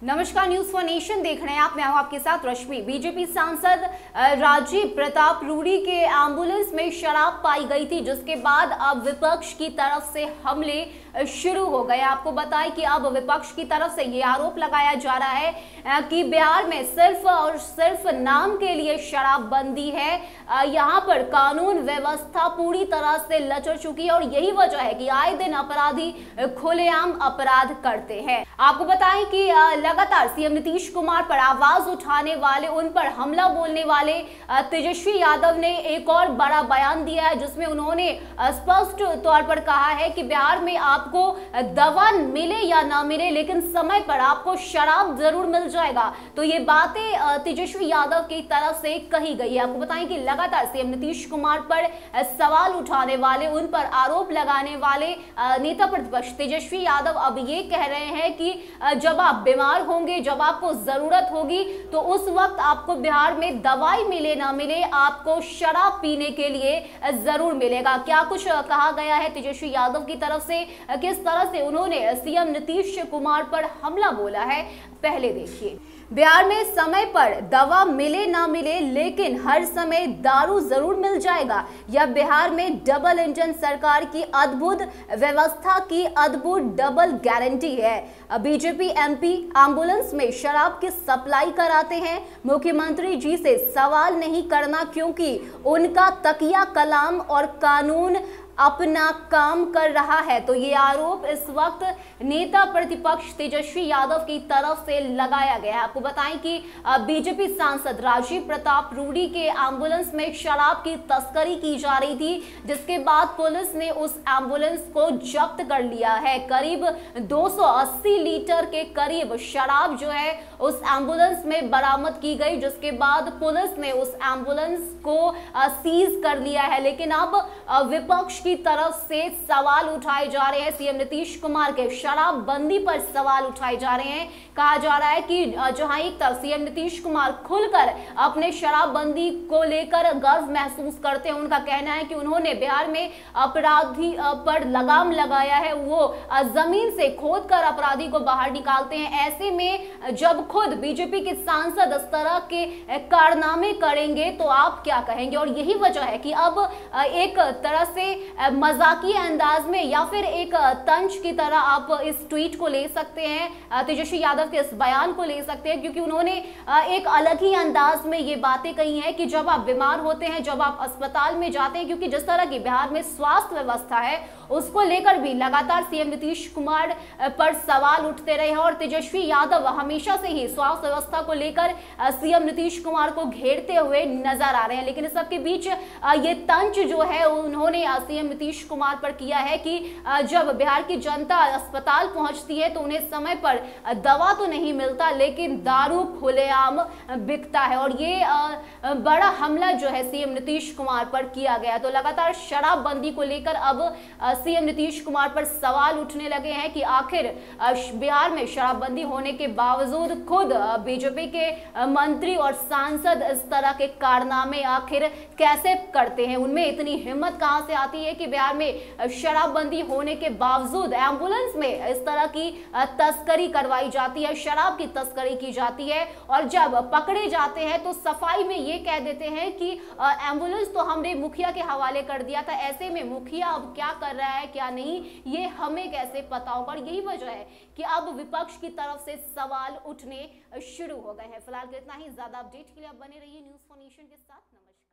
नमस्कार, news for nation देख रहे हैं आप। मैं हूं आपके साथ रश्मि। बीजेपी सांसद राजीव प्रताप रूडी के एम्बुलेंस में शराब पाई गई थी, जिसके बाद अब विपक्ष की तरफ से हमले शुरू हो गए। आपको बताएं कि अब विपक्ष की तरफ से ये आरोप लगाया जा रहा है कि बिहार में सिर्फ और सिर्फ नाम के लिए शराबबंदी है। यहाँ पर कानून व्यवस्था पूरी तरह से लचर चुकी है और यही वजह है कि आए दिन अपराधी खुलेआम अपराध करते हैं। आपको बताएं कि लगातार सीएम नीतीश कुमार पर आवाज उठाने वाले, उन पर हमला बोलने वाले तेजस्वी यादव ने एक और बड़ा बयान दिया है, जिसमें उन्होंने स्पष्ट तौर पर कहा है कि बिहार में आपको दवा मिले या ना मिले, लेकिन समय पर आपको शराब जरूर मिल जाएगा। तो ये बातें तेजस्वी यादव की तरफ से कही गई है। आपको बताएं कि लगातार सीएम नीतीश कुमार पर सवाल उठाने वाले, उन पर आरोप लगाने वाले नेता प्रतिपक्ष तेजस्वी यादव अब ये कह रहे हैं कि जब आप बीमार होंगे, जब आपको जरूरत होगी, तो उस वक्त आपको बिहार में दवाई मिले ना मिले, आपको शराब पीने के लिए जरूर मिलेगा। क्या कुछ कहा गया है तेजस्वी यादव की तरफ से, किस तरह से उन्होंने सीएम नीतीश कुमार पर हमला बोला है, पहले देखिए। बिहार में समय पर दवा मिले ना मिले, लेकिन हर समय दारू जरूर मिल जाएगा। यह बिहार में डबल इंजन सरकार की अद्भुत व्यवस्था की अद्भुत डबल गारंटी है। बीजेपी एमपी एम्बुलेंस में शराब की सप्लाई कराते हैं। मुख्यमंत्री जी से सवाल नहीं करना, क्योंकि उनका तकिया कलाम और कानून अपना काम कर रहा है। तो ये आरोप इस वक्त नेता प्रतिपक्ष तेजस्वी यादव की तरफ से लगाया गया है। आपको बताएं कि बीजेपी सांसद राजीव प्रताप रूडी के एम्बुलेंस में शराब की तस्करी की जा रही थी, जिसके बाद पुलिस ने उस एम्बुलेंस को जब्त कर लिया है। करीब 280 लीटर के करीब शराब जो है उस एम्बुलेंस में बरामद की गई, जिसके बाद पुलिस ने उस एम्बुलेंस को सीज कर लिया है। लेकिन अब विपक्ष की तरफ से सवाल उठाए जा रहे हैं, सीएम नीतीश कुमार के शराबबंदी पर सवाल उठाए जा रहे हैं। कहा जा रहा है कि जहां एक तरफ सीएम नीतीश कुमार खुलकर अपने शराबबंदी को लेकर गर्व महसूस करते हैं, उनका कहना है कि उन्होंने बिहार में अपराधी पर लगाम लगाया है, वो जमीन से खोद कर अपराधी को बाहर निकालते हैं। ऐसे में जब खुद बीजेपी के सांसद इस तरह के कारनामे करेंगे तो आप क्या कहेंगे? और यही वजह है कि अब एक तरह से मजाकिया अंदाज में या फिर एक तंज की तरह आप इस ट्वीट को ले सकते हैं, तेजस्वी यादव के इस बयान को ले सकते हैं, क्योंकि उन्होंने एक अलग ही अंदाज में ये बातें कही हैं कि जब आप बीमार होते हैं, जब आप अस्पताल में जाते हैं, क्योंकि जिस तरह की बिहार में स्वास्थ्य व्यवस्था है उसको लेकर भी लगातार सीएम नीतीश कुमार पर सवाल उठते रहे हैं और तेजस्वी यादव हमेशा से ही स्वास्थ्य व्यवस्था को लेकर सीएम नीतीश कुमार को घेरते हुए नजर आ रहे हैं। लेकिन इस सबके बीच ये तंज जो है उन्होंने सीएम नीतीश कुमार पर किया है कि जब बिहार की जनता अस्पताल पहुंचती है तो उन्हें समय पर दवा तो नहीं मिलता, लेकिन दारू खुलेआम बिकता है। और ये बड़ा हमला जो है सीएम नीतीश कुमार पर किया गया। तो लगातार शराबबंदी को लेकर अब सीएम नीतीश कुमार पर सवाल उठने लगे हैं कि आखिर बिहार में शराबबंदी होने के बावजूद खुद बीजेपी के मंत्री और सांसद इस तरह के कारनामे आखिर कैसे करते हैं? उनमें इतनी हिम्मत कहां से आती है कि बिहार में शराबबंदी होने के बावजूद एम्बुलेंस में इस तरह की तस्करी करवाई जाती है, शराब की तस्करी की जाती है, और जब पकड़े जाते हैं तो सफाई में ये कह देते हैं कि एम्बुलेंस तो हमने मुखिया के हवाले कर दिया था। ऐसे में मुखिया अब क्या कर रहा है क्या नहीं, ये हमें कैसे पता होगा? यही वजह है कि अब विपक्ष की तरफ से सवाल उठने शुरू हो गए हैं। फिलहाल इतना ही। ज्यादा अपडेट के लिए आप बने रहिए न्यूज फॉर नेशन के साथ। नमस्कार।